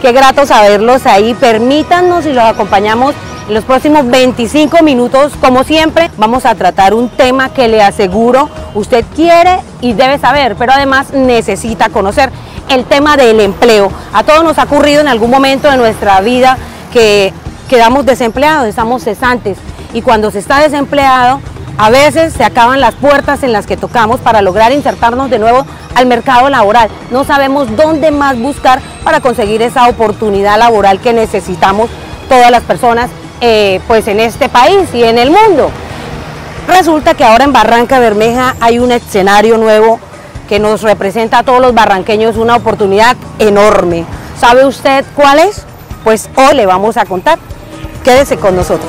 Qué grato saberlos ahí. Permítanos y los acompañamos en los próximos 25 minutos. Como siempre, vamos a tratar un tema que le aseguro usted quiere y debe saber, pero además necesita conocer: el tema del empleo. A todos nos ha ocurrido en algún momento de nuestra vida que quedamos desempleados, estamos cesantes, y cuando se está desempleado, a veces se acaban las puertas en las que tocamos para lograr insertarnos de nuevo al mercado laboral. No sabemos dónde más buscar para conseguir esa oportunidad laboral que necesitamos todas las personas pues en este país y en el mundo. Resulta que ahora en Barrancabermeja hay un escenario nuevo que nos representa a todos los barranqueños una oportunidad enorme. ¿Sabe usted cuál es? Pues hoy le vamos a contar. Quédese con nosotros.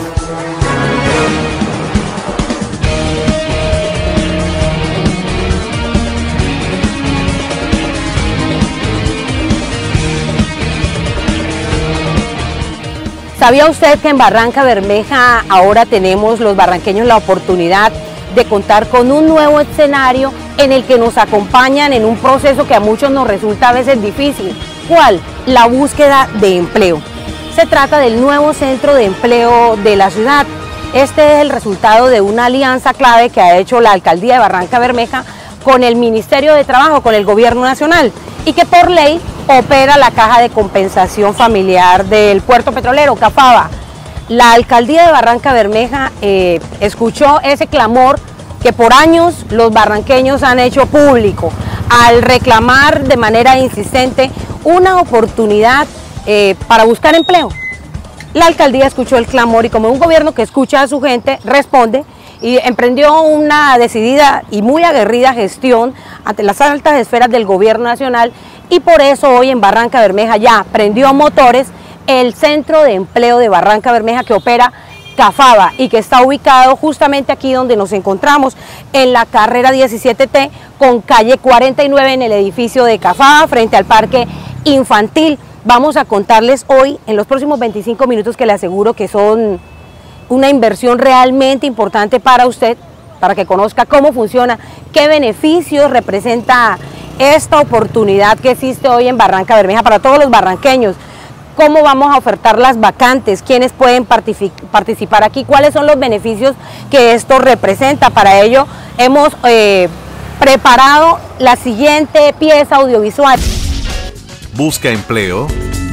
¿Sabía usted que en Barrancabermeja ahora tenemos los barranqueños la oportunidad de contar con un nuevo escenario en el que nos acompañan en un proceso que a muchos nos resulta a veces difícil? ¿Cuál? La búsqueda de empleo. Se trata del nuevo centro de empleo de la ciudad. Este es el resultado de una alianza clave que ha hecho la alcaldía de Barrancabermeja con el Ministerio de Trabajo, con el Gobierno Nacional, y que por ley opera la Caja de Compensación Familiar del Puerto Petrolero, Cafaba. La alcaldía de Barrancabermeja escuchó ese clamor que por años los barranqueños han hecho público al reclamar de manera insistente una oportunidad para buscar empleo. La alcaldía escuchó el clamor y, como un gobierno que escucha a su gente, responde y emprendió una decidida y muy aguerrida gestión ante las altas esferas del Gobierno Nacional, y por eso hoy en Barrancabermeja ya prendió motores el Centro de Empleo de Barrancabermeja que opera Cafaba y que está ubicado justamente aquí donde nos encontramos, en la carrera 17T con calle 49, en el edificio de Cafaba, frente al parque infantil. Vamos a contarles hoy, en los próximos 25 minutos, que le aseguro que son una inversión realmente importante para usted, para que conozca cómo funciona, qué beneficios representa esta oportunidad que existe hoy en Barrancabermeja para todos los barranqueños, cómo vamos a ofertar las vacantes, quiénes pueden participar aquí, cuáles son los beneficios que esto representa. Para ello hemos preparado la siguiente pieza audiovisual. ¿Busca empleo?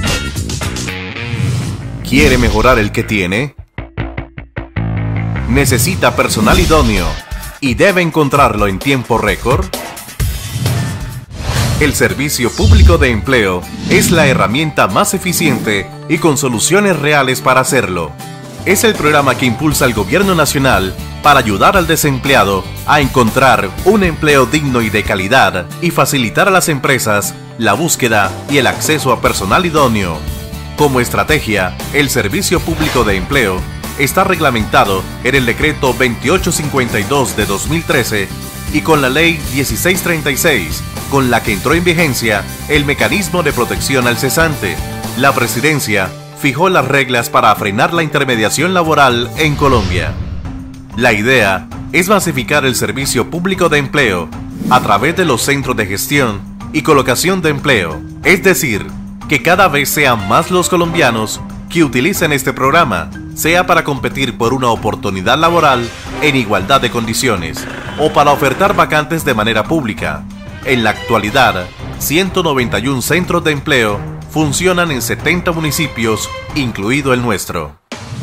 ¿Quiere mejorar el que tiene? ¿Necesita personal idóneo y debe encontrarlo en tiempo récord? El Servicio Público de Empleo es la herramienta más eficiente y con soluciones reales para hacerlo. Es el programa que impulsa el Gobierno Nacional para ayudar al desempleado a encontrar un empleo digno y de calidad y facilitar a las empresas la búsqueda y el acceso a personal idóneo. Como estrategia, el Servicio Público de Empleo está reglamentado en el Decreto 2852 de 2013 y con la Ley 1636, con la que entró en vigencia el mecanismo de protección al cesante. La Presidencia fijó las reglas para frenar la intermediación laboral en Colombia. La idea es masificar el Servicio Público de Empleo a través de los centros de gestión y colocación de empleo, es decir, que cada vez sean más los colombianos que utilicen este programa, sea para competir por una oportunidad laboral en igualdad de condiciones o para ofertar vacantes de manera pública. En la actualidad, 191 centros de empleo funcionan en 70 municipios, incluido el nuestro.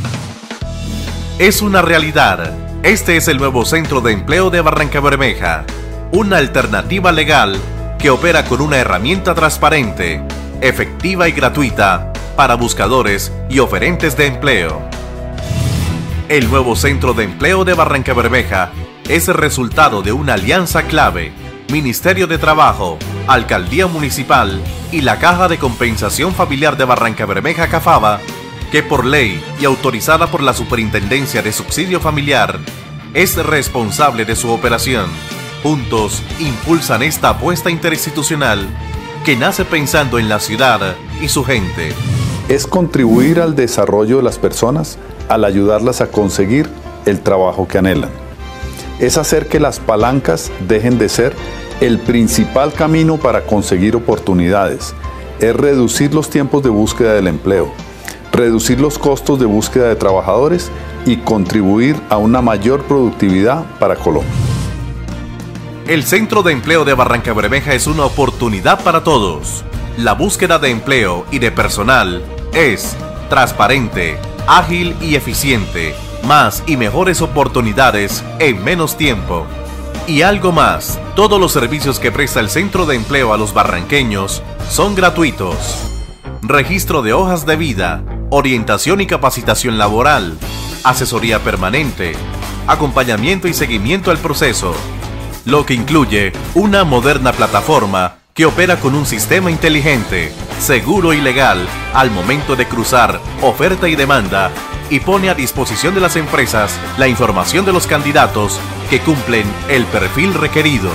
Es una realidad. Este es el nuevo Centro de Empleo de Barrancabermeja, una alternativa legal que opera con una herramienta transparente, efectiva y gratuita para buscadores y oferentes de empleo. El nuevo Centro de Empleo de Barrancabermeja es el resultado de una alianza clave: Ministerio de Trabajo, Alcaldía Municipal y la Caja de Compensación Familiar de Barrancabermeja, Cafaba, que por ley y autorizada por la Superintendencia de Subsidio Familiar es responsable de su operación. Juntos impulsan esta apuesta interinstitucional que nace pensando en la ciudad y su gente. Es contribuir al desarrollo de las personas al ayudarlas a conseguir el trabajo que anhelan. Es hacer que las palancas dejen de ser el principal camino para conseguir oportunidades es reducir los tiempos de búsqueda del empleo, reducir los costos de búsqueda de trabajadores y contribuir a una mayor productividad para Colombia. El Centro de Empleo de Barrancabermeja es una oportunidad para todos. La búsqueda de empleo y de personal es transparente, ágil y eficiente. Más y mejores oportunidades en menos tiempo. Y algo más, todos los servicios que presta el Centro de Empleo a los barranqueños son gratuitos. Registro de hojas de vida, orientación y capacitación laboral, asesoría permanente, acompañamiento y seguimiento al proceso, lo que incluye una moderna plataforma que opera con un sistema inteligente, seguro y legal al momento de cruzar oferta y demanda y pone a disposición de las empresas la información de los candidatos que cumplen el perfil requerido.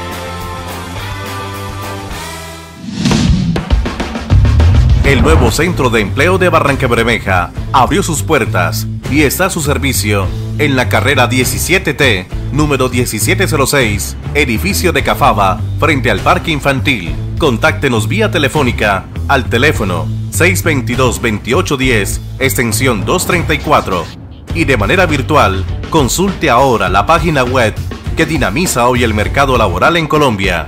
El nuevo Centro de Empleo de Barrancabermeja abrió sus puertas y está a su servicio en la carrera 17T, número 1706, edificio de Cafaba, frente al Parque Infantil. Contáctenos vía telefónica al teléfono 622-2810, extensión 234. Y de manera virtual, consulte ahora la página web que dinamiza hoy el mercado laboral en Colombia,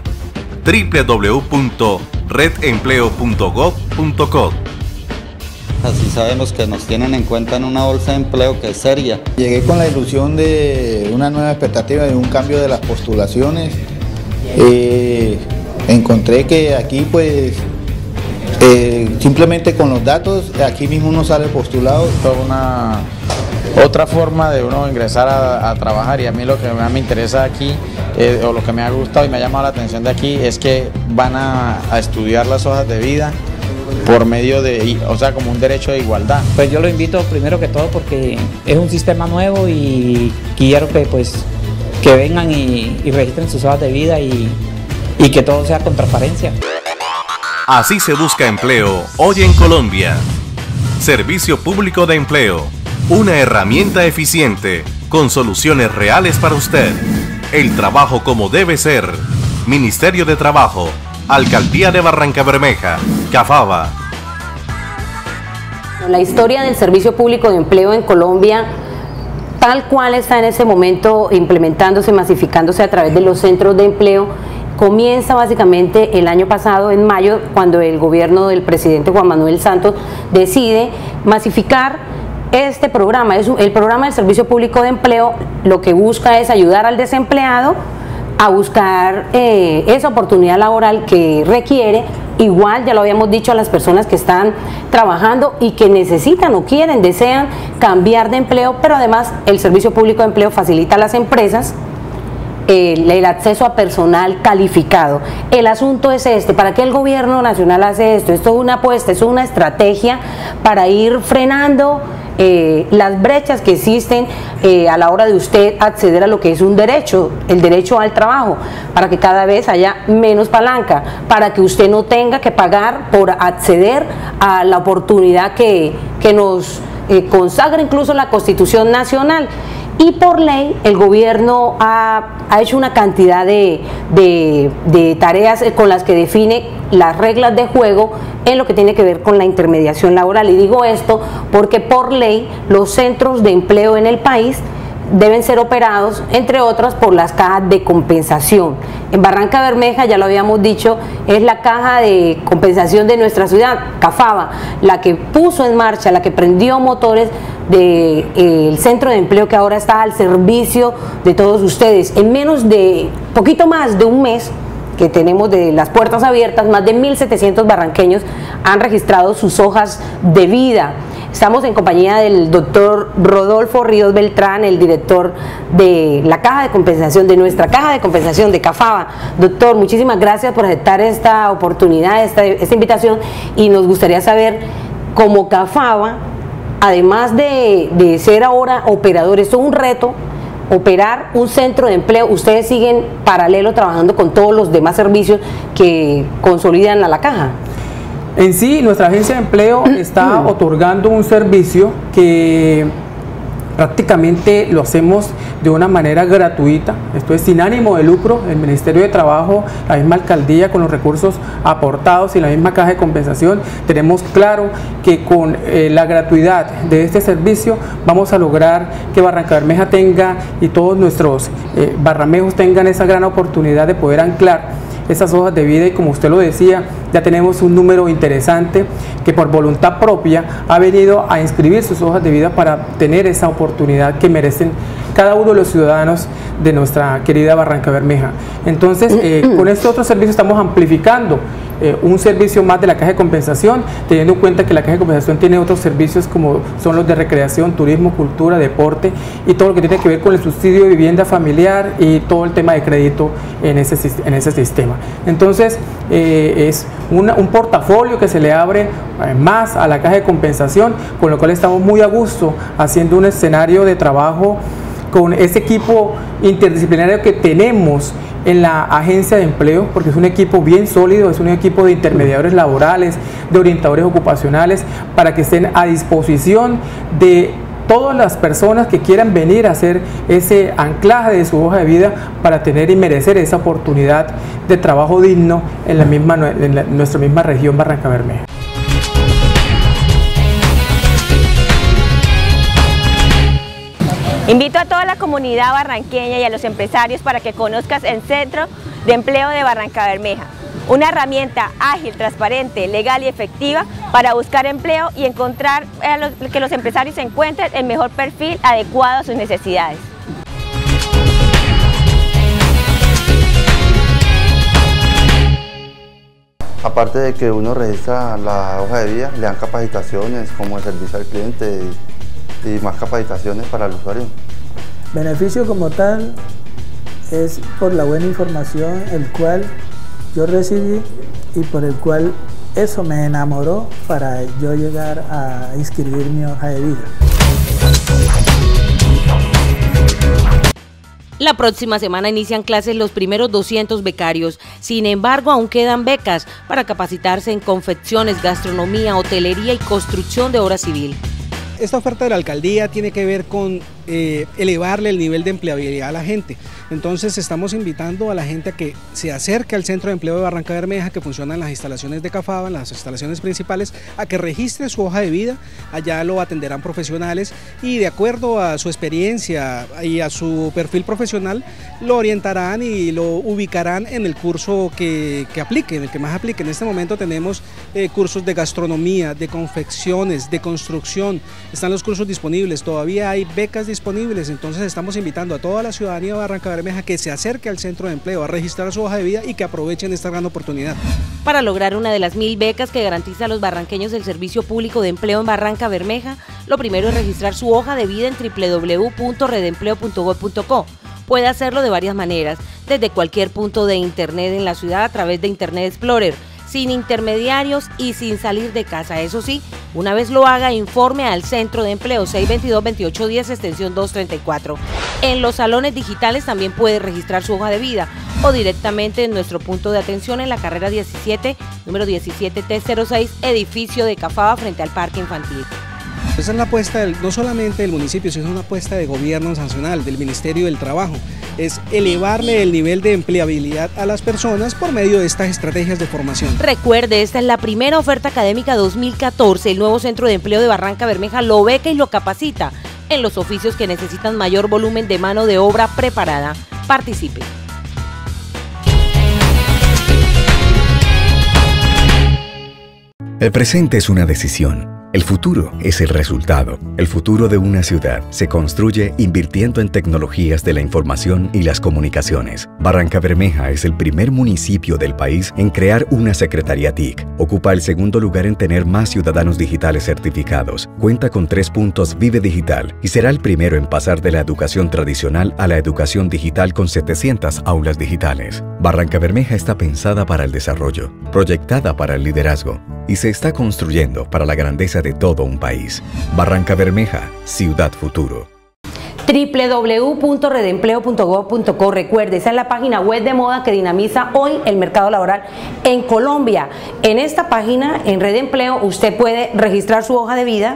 www.redempleo.gov.co. Así sabemos que nos tienen en cuenta en una bolsa de empleo que es seria. Llegué con la ilusión de una nueva expectativa, de un cambio de las postulaciones. Encontré que aquí pues simplemente con los datos, aquí mismo uno sale postulado. Otra forma de uno ingresar a trabajar, y a mí lo que más me interesa aquí, o lo que me ha gustado y me ha llamado la atención de aquí, es que van a estudiar las hojas de vida por medio de, o sea, como un derecho de igualdad. Pues yo lo invito primero que todo porque es un sistema nuevo y quiero que que vengan y registren sus hojas de vida y que todo sea con transparencia. Así se busca empleo hoy en Colombia. Servicio Público de Empleo, una herramienta eficiente con soluciones reales para usted. El trabajo como debe ser. Ministerio de Trabajo, Alcaldía de Barrancabermeja, Cafaba. La historia del Servicio Público de Empleo en Colombia, tal cual está en ese momento implementándose, masificándose a través de los centros de empleo, comienza básicamente el año pasado, en mayo, cuando el gobierno del presidente Juan Manuel Santos decide masificar este programa. El programa del Servicio Público de Empleo lo que busca es ayudar al desempleado a buscar esa oportunidad laboral que requiere. Igual, ya lo habíamos dicho, a las personas que están trabajando y que necesitan o quieren, desean cambiar de empleo, pero además el Servicio Público de Empleo facilita a las empresas el acceso a personal calificado. El asunto es ¿para qué el gobierno nacional hace esto? Esto es una apuesta, es una estrategia para ir frenando las brechas que existen a la hora de usted acceder a lo que es un derecho, el derecho al trabajo, para que cada vez haya menos palanca, para que usted no tenga que pagar por acceder a la oportunidad que nos consagra incluso la Constitución Nacional. Y por ley el gobierno ha hecho una cantidad de tareas con las que define las reglas de juego en lo que tiene que ver con la intermediación laboral. Y digo esto porque por ley los centros de empleo en el país deben ser operados, entre otras, por las cajas de compensación. En Barrancabermeja, ya lo habíamos dicho, es la caja de compensación de nuestra ciudad, Cafaba, la que puso en marcha, la que prendió motores del centro de empleo que ahora está al servicio de todos ustedes. En menos de, poquito más de un mes que tenemos de las puertas abiertas, más de 1.700 barranqueños han registrado sus hojas de vida. Estamos en compañía del doctor Rodolfo Ríos Beltrán, el director de la caja de compensación, de nuestra caja de compensación de Cafaba. Doctor, muchísimas gracias por aceptar esta oportunidad, esta invitación, y nos gustaría saber, como Cafaba, además de ser ahora operadores, es un reto operar un centro de empleo. Ustedes siguen paralelo trabajando con todos los demás servicios que consolidan a la caja. En sí, nuestra agencia de empleo está otorgando un servicio que prácticamente lo hacemos de una manera gratuita, esto es sin ánimo de lucro. El Ministerio de Trabajo, la misma alcaldía, con los recursos aportados y la misma caja de compensación, tenemos claro que con la gratuidad de este servicio vamos a lograr que Barrancabermeja tenga y todos nuestros barramejos tengan esa gran oportunidad de poder anclar esas hojas de vida, y como usted lo decía, ya tenemos un número interesante que por voluntad propia ha venido a inscribir sus hojas de vida para tener esa oportunidad que merecen cada uno de los ciudadanos de nuestra querida Barrancabermeja. Entonces, con este otro servicio estamos amplificando un servicio más de la caja de compensación, teniendo en cuenta que la caja de compensación tiene otros servicios como son los de recreación, turismo, cultura, deporte y todo lo que tiene que ver con el subsidio de vivienda familiar y todo el tema de crédito en ese sistema. Entonces, es un portafolio que se le abre más a la caja de compensación, con lo cual estamos muy a gusto haciendo un escenario de trabajo con ese equipo interdisciplinario que tenemos en la agencia de empleo, porque es un equipo bien sólido, es un equipo de intermediarios laborales, de orientadores ocupacionales, para que estén a disposición de todas las personas que quieran venir a hacer ese anclaje de su hoja de vida para tener y merecer esa oportunidad de trabajo digno en nuestra misma región Barrancabermeja. Invito a toda la comunidad barranqueña y a los empresarios para que conozcas el Centro de Empleo de Barrancabermeja, una herramienta ágil, transparente, legal y efectiva para buscar empleo y encontrar que los empresarios encuentren el mejor perfil adecuado a sus necesidades. Aparte de que uno registra la hoja de vida, le dan capacitaciones como el servicio al cliente y más capacitaciones para el usuario. Beneficio como tal es por la buena información el cual yo recibí y por el cual eso me enamoró para yo llegar a inscribir mi hoja de vida. La próxima semana inician clases los primeros 200 becarios. Sin embargo, aún quedan becas para capacitarse en confecciones, gastronomía, hotelería y construcción de obra civil. Esta oferta de la alcaldía tiene que ver con elevarle el nivel de empleabilidad a la gente. Entonces estamos invitando a la gente a que se acerque al Centro de Empleo de Barrancabermeja, que funciona en las instalaciones de CAFABA, en las instalaciones principales, a que registre su hoja de vida. Allá lo atenderán profesionales y de acuerdo a su experiencia y a su perfil profesional lo orientarán y lo ubicarán en el curso que aplique, en el que más aplique. En este momento tenemos cursos de gastronomía, de confecciones, de construcción, están los cursos disponibles, todavía hay becas disponibles, entonces estamos invitando a toda la ciudadanía de Barrancabermeja que se acerque al Centro de Empleo a registrar su hoja de vida y que aprovechen esta gran oportunidad. Para lograr una de las 1000 becas que garantiza a los barranqueños el Servicio Público de Empleo en Barrancabermeja, lo primero es registrar su hoja de vida en www.redempleo.gov.co. Puede hacerlo de varias maneras, desde cualquier punto de internet en la ciudad a través de Internet Explorer, sin intermediarios y sin salir de casa. Eso sí, una vez lo haga, informe al Centro de Empleo 622-2810, extensión 234. En los salones digitales también puede registrar su hoja de vida o directamente en nuestro punto de atención en la carrera 17, número 17T06, edificio de CAFABA frente al Parque Infantil. Esa es la apuesta no solamente del municipio, sino una apuesta de gobierno nacional, del Ministerio del Trabajo. Es elevarle el nivel de empleabilidad a las personas por medio de estas estrategias de formación. Recuerde, esta es la primera oferta académica 2014. El nuevo Centro de Empleo de Barrancabermeja lo beca y lo capacita en los oficios que necesitan mayor volumen de mano de obra preparada. Participe. El presente es una decisión. El futuro es el resultado. El futuro de una ciudad se construye invirtiendo en tecnologías de la información y las comunicaciones. Barrancabermeja es el primer municipio del país en crear una Secretaría TIC. Ocupa el segundo lugar en tener más ciudadanos digitales certificados. Cuenta con 3 puntos Vive Digital y será el primero en pasar de la educación tradicional a la educación digital con 700 aulas digitales. Barrancabermeja está pensada para el desarrollo, proyectada para el liderazgo y se está construyendo para la grandeza de todo un país. Barrancabermeja, Ciudad Futuro. www.redempleo.gov.co. Recuerde, esa es la página web de moda que dinamiza hoy el mercado laboral en Colombia. En esta página, en Red Empleo, usted puede registrar su hoja de vida,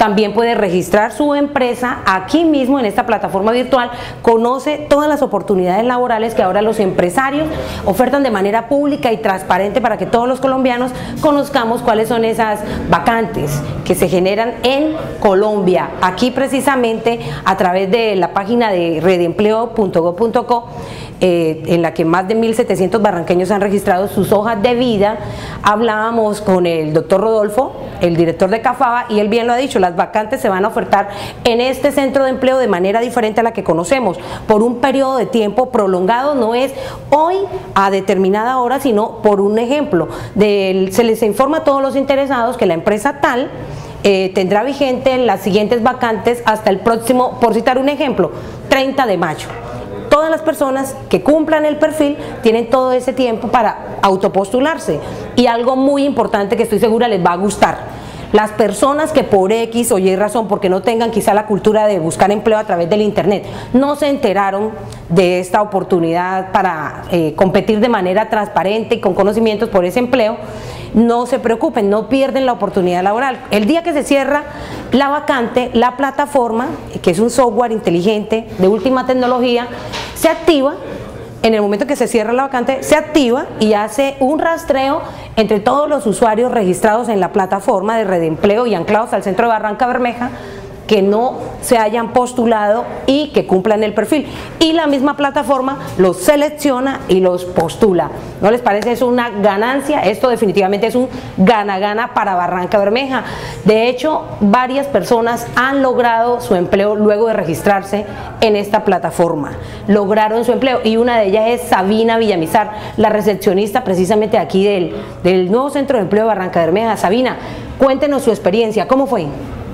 también puede registrar su empresa aquí mismo en esta plataforma virtual, conoce todas las oportunidades laborales que ahora los empresarios ofertan de manera pública y transparente para que todos los colombianos conozcamos cuáles son esas vacantes que se generan en Colombia. Aquí precisamente a través de la página de redempleo.gov.co, en la que más de 1.700 barranqueños han registrado sus hojas de vida, hablábamos con el doctor Rodolfo, el director de CAFABA, y él bien lo ha dicho, las vacantes se van a ofertar en este centro de empleo de manera diferente a la que conocemos, por un periodo de tiempo prolongado, no es hoy a determinada hora, sino por un ejemplo, se les informa a todos los interesados que la empresa tal tendrá vigente las siguientes vacantes hasta el próximo, por citar un ejemplo, 30 de mayo. Todas las personas que cumplan el perfil tienen todo ese tiempo para autopostularse. Y algo muy importante que estoy segura les va a gustar: las personas que por X o Y razón, porque no tengan quizá la cultura de buscar empleo a través del internet, no se enteraron de esta oportunidad para competir de manera transparente y con conocimientos por ese empleo, no se preocupen, no pierden la oportunidad laboral. El día que se cierra la vacante, la plataforma, que es un software inteligente de última tecnología, se activa. En el momento que se cierra la vacante, se activa y hace un rastreo entre todos los usuarios registrados en la plataforma de Redempleo y anclados al centro de Barranca Bermeja, que no se hayan postulado y que cumplan el perfil, y la misma plataforma los selecciona y los postula. ¿No les parece eso una ganancia? Esto definitivamente es un gana-gana para Barranca Bermeja. De hecho, varias personas han logrado su empleo luego de registrarse en esta plataforma. Lograron su empleo, y una de ellas es Sabina Villamizar, la recepcionista precisamente aquí del nuevo centro de empleo de Barranca Bermeja. Sabina, cuéntenos su experiencia, ¿cómo fue?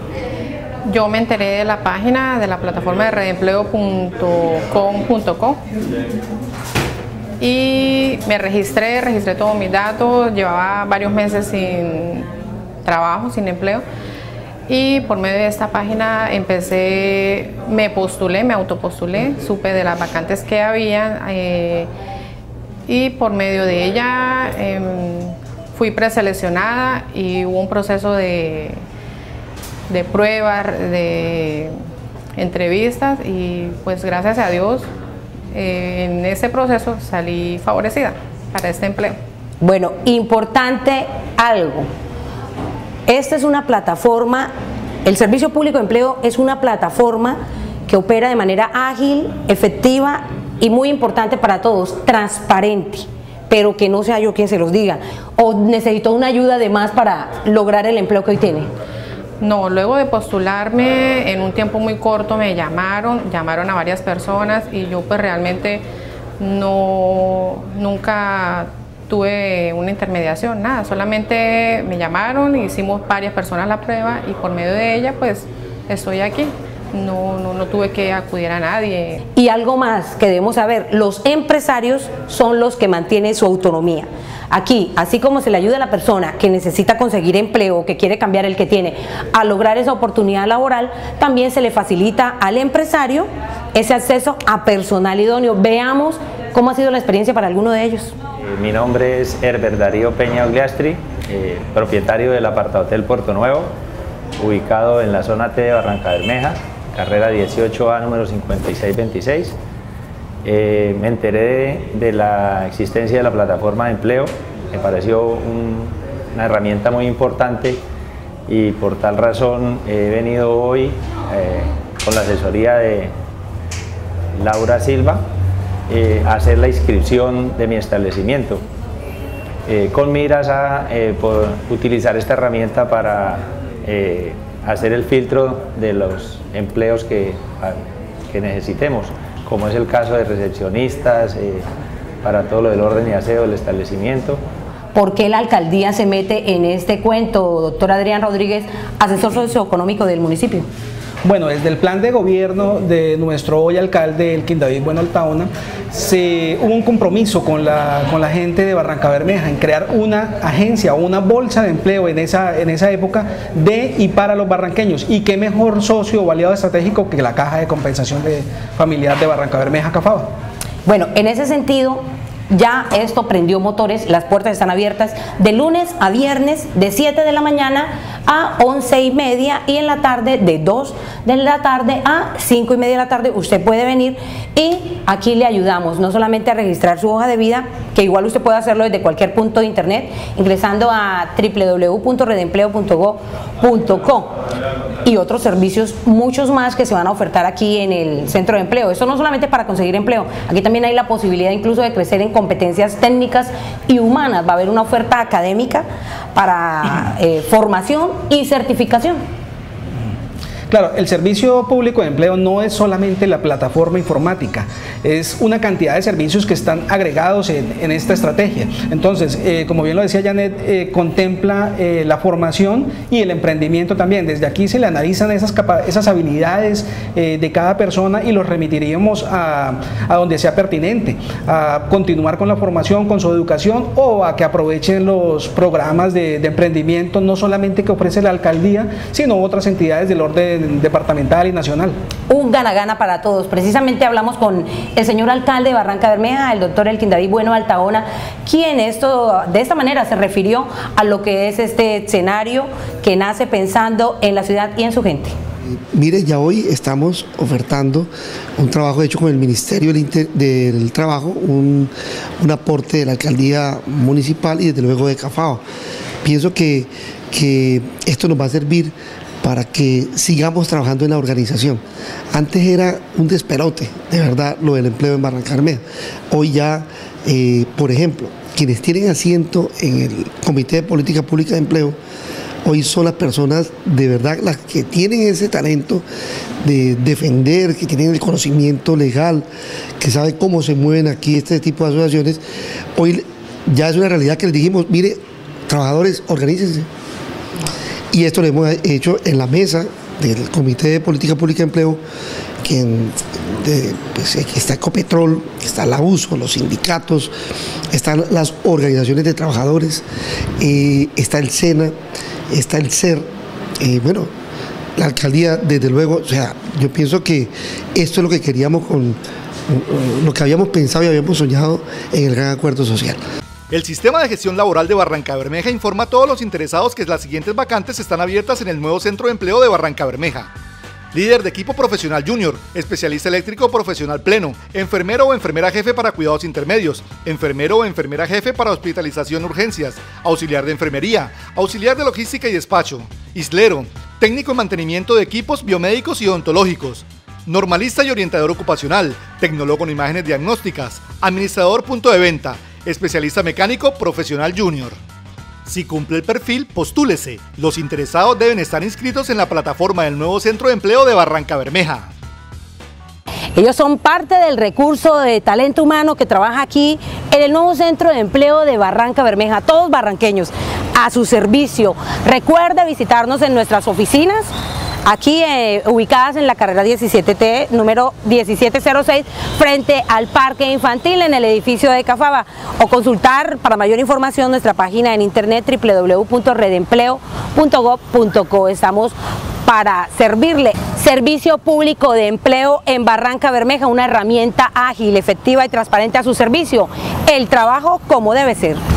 Yo me enteré de la página de la plataforma de redempleo.com.co y me registré todos mis datos. Llevaba varios meses sin trabajo, sin empleo, y por medio de esta página me autopostulé, supe de las vacantes que había, y por medio de ella fui preseleccionada, y hubo un proceso de pruebas, de entrevistas, y pues gracias a Dios en ese proceso salí favorecida para este empleo. Bueno, importante algo, esta es una plataforma, el Servicio Público de Empleo es una plataforma que opera de manera ágil, efectiva y, muy importante para todos, transparente, pero que no sea yo quien se los diga, o necesitó una ayuda de más para lograr el empleo que hoy tiene. No, luego de postularme en un tiempo muy corto me llamaron a varias personas, y yo pues realmente nunca tuve una intermediación, nada, solamente me llamaron, hicimos varias personas la prueba, y por medio de ella pues estoy aquí. No tuve que acudir a nadie. Y algo más que debemos saber: los empresarios son los que mantienen su autonomía. Aquí, así como se le ayuda a la persona que necesita conseguir empleo o que quiere cambiar el que tiene a lograr esa oportunidad laboral, también se le facilita al empresario ese acceso a personal idóneo. Veamos cómo ha sido la experiencia para alguno de ellos. Mi nombre es Herbert Darío Peña Ogliastri, propietario del Apartahotel Puerto Nuevo, ubicado en la zona T de Barranca Bermeja, carrera 18A, número 5626. Me enteré de la existencia de la plataforma de empleo, me pareció una herramienta muy importante, y por tal razón he venido hoy con la asesoría de Laura Silva a hacer la inscripción de mi establecimiento, con miras a utilizar esta herramienta para hacer el filtro de los empleos que necesitemos, como es el caso de recepcionistas, para todo lo del orden y aseo del establecimiento. ¿Por qué la alcaldía se mete en este cuento, doctor Adrián Rodríguez, asesor socioeconómico del municipio? Bueno, desde el plan de gobierno de nuestro hoy alcalde, Elkin David Bueno Altaona, hubo un compromiso con la gente de Barranca Bermeja en crear una agencia o una bolsa de empleo en esa época de y para los barranqueños. Y qué mejor socio o aliado estratégico que la Caja de Compensación Familiar de Barranca Bermeja, CAFABA. Bueno, en ese sentido, Ya esto prendió motores, las puertas están abiertas de lunes a viernes de 7 de la mañana a 11:30 y en la tarde de 2 de la tarde a 5:30 de la tarde. Usted puede venir y aquí le ayudamos, no solamente a registrar su hoja de vida, que igual usted puede hacerlo desde cualquier punto de internet, ingresando a www.redempleo.go.co y otros servicios, muchos más que se van a ofertar aquí en el centro de empleo. Esto no solamente para conseguir empleo, aquí también hay la posibilidad incluso de crecer en competencias técnicas y humanas. Va a haber una oferta académica para formación y certificación. Claro, el servicio público de empleo no es solamente la plataforma informática, es una cantidad de servicios que están agregados en esta estrategia. Entonces, como bien lo decía Janet, contempla la formación y el emprendimiento también. Desde aquí se le analizan esas habilidades de cada persona y los remitiríamos a donde sea pertinente, a continuar con la formación, con su educación, o a que aprovechen los programas de emprendimiento, no solamente que ofrece la alcaldía, sino otras entidades del orden departamental y nacional. Un gana-gana para todos. Precisamente hablamos con el señor alcalde de Barranca Bermeja, el doctor Elkin David Bueno Altaona, quien de esta manera se refirió a lo que es este escenario que nace pensando en la ciudad y en su gente. Mire, ya hoy estamos ofertando un trabajo hecho con el Ministerio del Trabajo, un aporte de la alcaldía municipal y desde luego de Cafao. Pienso que esto nos va a servir para que sigamos trabajando en la organización. Antes era un despelote, de verdad, lo del empleo en Barranca Bermeja. Hoy ya, por ejemplo, quienes tienen asiento en el Comité de Política Pública de Empleo, hoy son las personas de verdad las que tienen ese talento de defender, que tienen el conocimiento legal, que saben cómo se mueven aquí este tipo de asociaciones. Hoy ya es una realidad que les dijimos, mire, trabajadores, organícense. Y esto lo hemos hecho en la mesa del Comité de Política Pública de Empleo, pues, está Ecopetrol, está la USO, los sindicatos, están las organizaciones de trabajadores, está el SENA, está el SER, bueno, la alcaldía, desde luego. O sea, yo pienso que esto es lo que queríamos lo que habíamos pensado y habíamos soñado en el gran acuerdo social. El Sistema de Gestión Laboral de Barranca Bermeja informa a todos los interesados que las siguientes vacantes están abiertas en el nuevo Centro de Empleo de Barranca Bermeja. Líder de equipo profesional junior, especialista eléctrico profesional pleno, enfermero o enfermera jefe para cuidados intermedios, enfermero o enfermera jefe para hospitalización urgencias, auxiliar de enfermería, auxiliar de logística y despacho, islero, técnico en mantenimiento de equipos biomédicos y odontológicos, normalista y orientador ocupacional, tecnólogo en imágenes diagnósticas, administrador punto de venta, especialista mecánico profesional junior. Si cumple el perfil, postúlese. Los interesados deben estar inscritos en la plataforma del nuevo Centro de Empleo de Barranca Bermeja. Ellos son parte del recurso de talento humano que trabaja aquí en el nuevo Centro de Empleo de Barranca Bermeja. Todos barranqueños a su servicio. Recuerde visitarnos en nuestras oficinas, aquí ubicadas en la carrera 17T, número 1706, frente al parque infantil en el edificio de Cafaba, o consultar para mayor información nuestra página en internet www.redempleo.go.co. Estamos para servirle. Servicio Público de Empleo en Barranca Bermeja, una herramienta ágil, efectiva y transparente a su servicio. El trabajo como debe ser.